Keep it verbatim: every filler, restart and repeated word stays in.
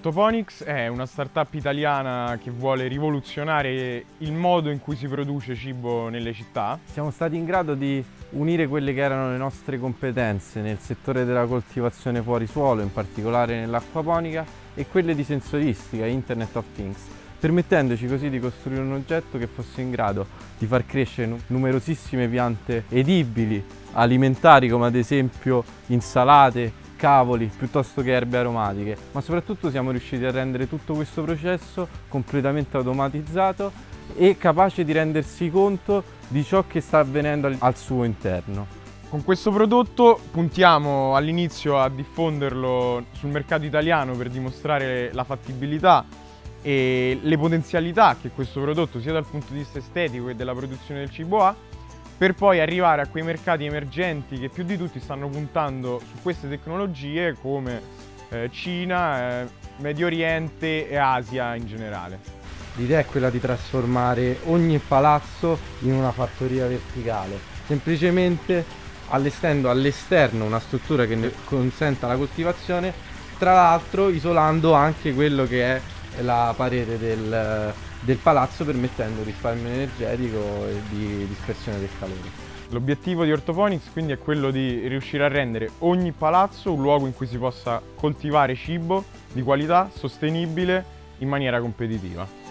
Orthoponics è una startup italiana che vuole rivoluzionare il modo in cui si produce cibo nelle città. Siamo stati in grado di unire quelle che erano le nostre competenze nel settore della coltivazione fuori suolo, in particolare nell'acquaponica, e quelle di sensoristica, Internet of Things, permettendoci così di costruire un oggetto che fosse in grado di far crescere numerosissime piante edibili, alimentari, come ad esempio insalate, cavoli, piuttosto che erbe aromatiche, ma soprattutto siamo riusciti a rendere tutto questo processo completamente automatizzato e capace di rendersi conto di ciò che sta avvenendo al suo interno. Con questo prodotto puntiamo all'inizio a diffonderlo sul mercato italiano per dimostrare la fattibilità e le potenzialità che questo prodotto, sia dal punto di vista estetico che della produzione del cibo, ha, per poi arrivare a quei mercati emergenti che più di tutti stanno puntando su queste tecnologie, come eh, Cina, eh, Medio Oriente e Asia in generale. L'idea è quella di trasformare ogni palazzo in una fattoria verticale, semplicemente allestendo all'esterno una struttura che ne consenta la coltivazione, tra l'altro isolando anche quello che è la parete del, del palazzo, permettendo risparmio energetico e di dispersione del calore. L'obiettivo di Orthoponics quindi è quello di riuscire a rendere ogni palazzo un luogo in cui si possa coltivare cibo di qualità, sostenibile, in maniera competitiva.